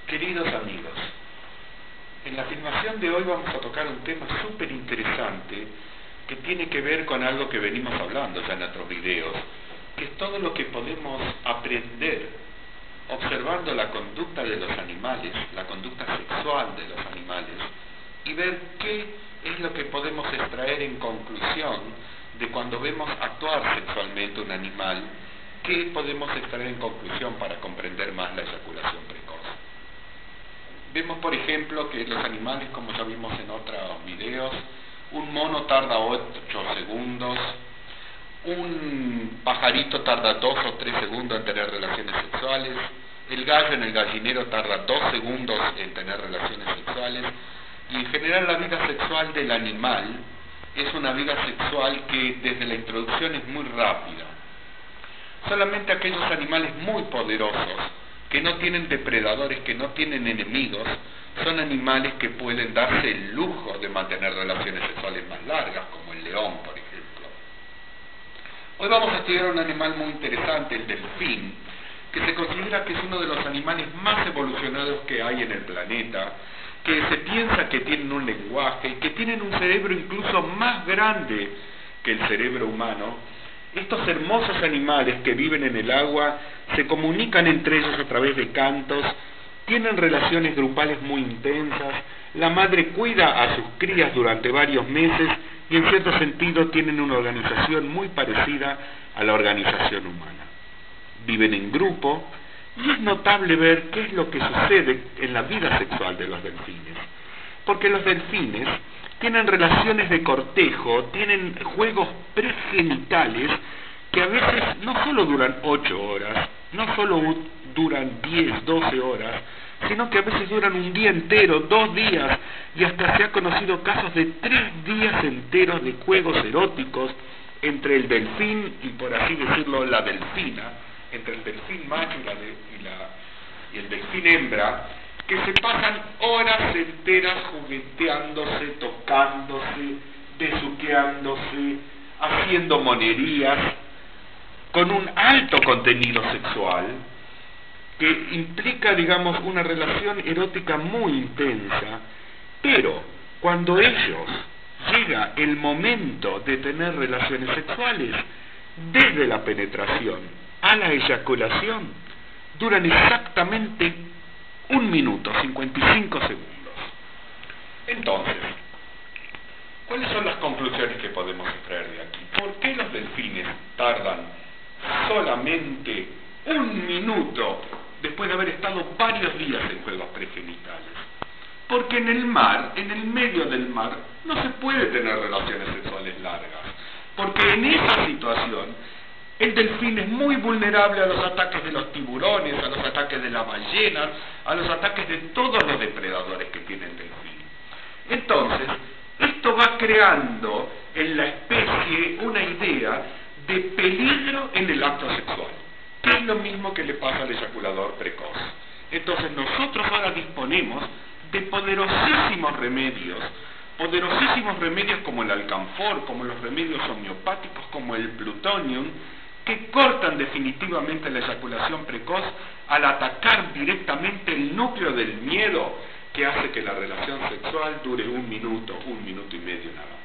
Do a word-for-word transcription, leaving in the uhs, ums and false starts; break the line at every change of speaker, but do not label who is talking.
Queridos amigos, en la filmación de hoy vamos a tocar un tema súper interesante que tiene que ver con algo que venimos hablando ya en otros videos, que es todo lo que podemos aprender observando la conducta de los animales, la conducta sexual de los animales, y ver qué es lo que podemos extraer en conclusión de cuando vemos actuar sexualmente un animal, qué podemos extraer en conclusión para comprender más la eyaculación precoz. Vemos, por ejemplo, que los animales, como ya vimos en otros videos, un mono tarda ocho segundos, un pajarito tarda dos o tres segundos en tener relaciones sexuales, el gallo en el gallinero tarda dos segundos en tener relaciones sexuales, y en general la vida sexual del animal es una vida sexual que desde la introducción es muy rápida. Solamente aquellos animales muy poderosos, que no tienen depredadores, que no tienen enemigos, son animales que pueden darse el lujo de mantener relaciones sexuales más largas, como el león, por ejemplo. Hoy vamos a estudiar un animal muy interesante, el delfín, que se considera que es uno de los animales más evolucionados que hay en el planeta, que se piensa que tienen un lenguaje, que tienen un cerebro incluso más grande que el cerebro humano. Estos hermosos animales que viven en el agua se comunican entre ellos a través de cantos, tienen relaciones grupales muy intensas, la madre cuida a sus crías durante varios meses y en cierto sentido tienen una organización muy parecida a la organización humana. Viven en grupo y es notable ver qué es lo que sucede en la vida sexual de los delfines, porque los delfines tienen relaciones de cortejo, tienen juegos pregenitales que a veces no solo duran ocho horas, no solo duran diez, doce horas, sino que a veces duran un día entero, dos días, y hasta se ha conocido casos de tres días enteros de juegos eróticos entre el delfín y, por así decirlo, la delfina, entre el delfín macho y, la de, y, la, y el delfín hembra, que se pasan horas enteras jugueteándose, tocándose, besuqueándose, haciendo monerías, con un alto contenido sexual, que implica, digamos, una relación erótica muy intensa, pero cuando ellos llega el momento de tener relaciones sexuales, desde la penetración a la eyaculación, duran exactamente un minuto, cincuenta y cinco segundos. Entonces, ¿cuáles son las conclusiones que podemos extraer de aquí? ¿Por qué los delfines tardan solamente un minuto después de haber estado varios días en juegos pregenitales? Porque en el mar, en el medio del mar, no se puede tener relaciones sexuales largas. Porque en esa situación el delfín es muy vulnerable a los ataques de los tiburones, a los ataques de las ballenas, a los ataques de todos los depredadores que tiene el delfín. Entonces, esto va creando en la especie una idea de peligro en el acto sexual, que es lo mismo que le pasa al eyaculador precoz. Entonces, nosotros ahora disponemos de poderosísimos remedios, poderosísimos remedios como el alcanfor, como los remedios homeopáticos, como el plutonium, que cortan definitivamente la eyaculación precoz al atacar directamente el núcleo del miedo que hace que la relación sexual dure un minuto, un minuto y medio nada más.